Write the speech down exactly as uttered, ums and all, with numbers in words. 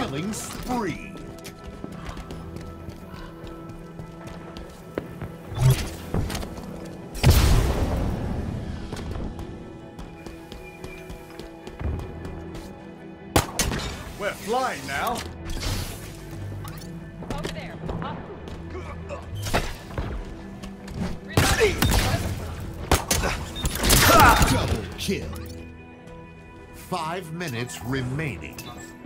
killing spree. We're flying now. Over there. Up. Double kill. Five minutes remaining.